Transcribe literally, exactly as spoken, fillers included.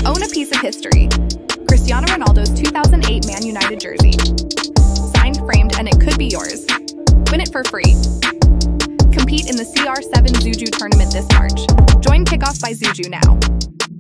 Own a piece of history. Cristiano Ronaldo's two thousand eight Man United jersey. Signed, framed, and it could be yours. Win it for free. Compete in the C R seven Zuju tournament this March. Join Kickoff by Zuju now.